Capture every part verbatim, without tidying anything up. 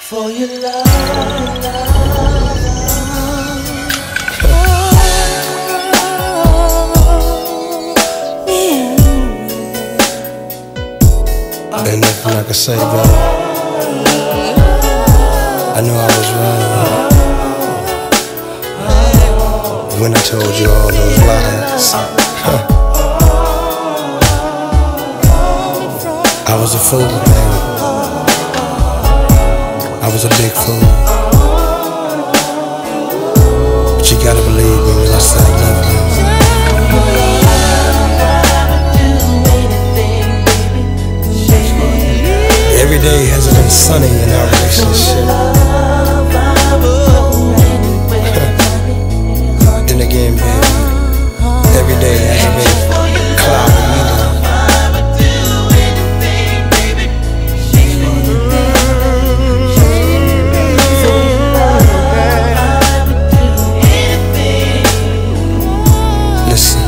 for your love, love, Ain't nothing I can say about it. I know I was wrong when I told you all those lies. I was a fool, man. I was a big fool. But you gotta believe me when I say I love you. Every day hasn't been sunny in our relationship. Then again, baby, every day hasn't been cloudy either. Listen,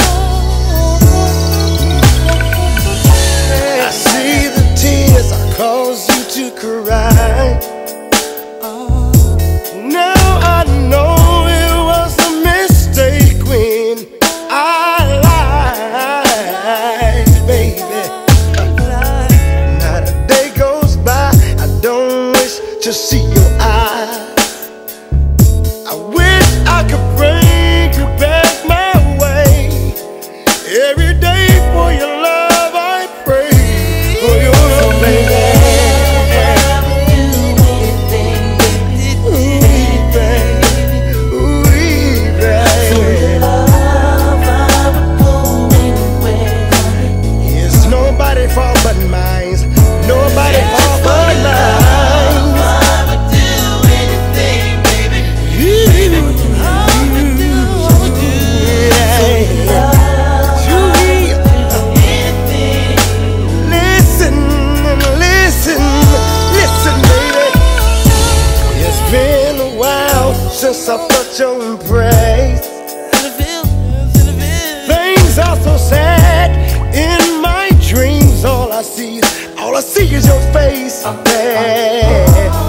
I see the tears I caused you to cry. Now I know it was a mistake when I lied, baby. Not a day goes by I don't wish to see your eyes. I wish I could bring you back my way. Every day for your love I pray. For your love, baby. Since I felt your embrace, things are so sad in my dreams. All I see, all I see is your face, baby.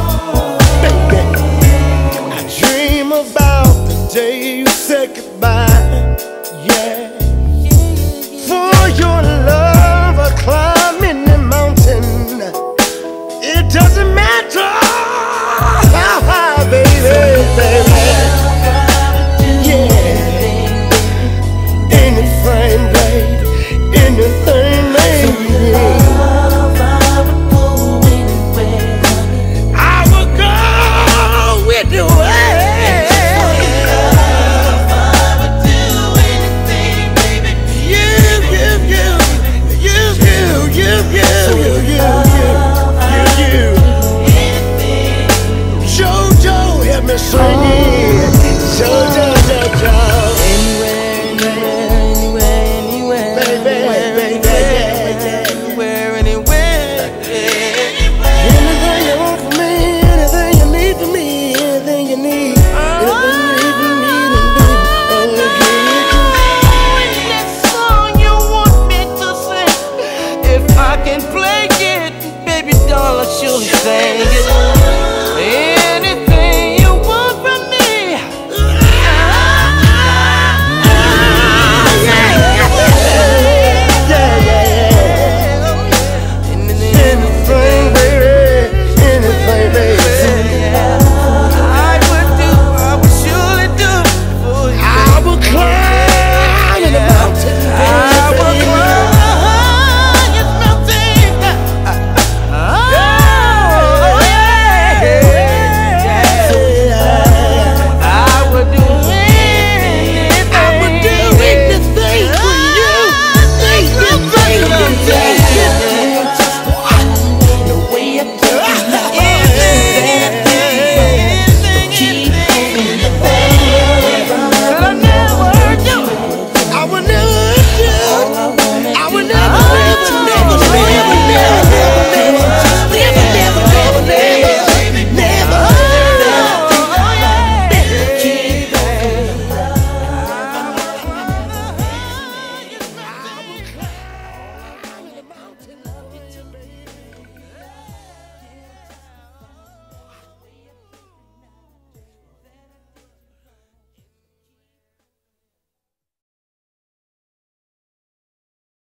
I dream about the day you said goodbye. Yeah, for your love, I climb in the mountain. It doesn't matter how high, baby, baby. I can play it, baby doll, I surely say.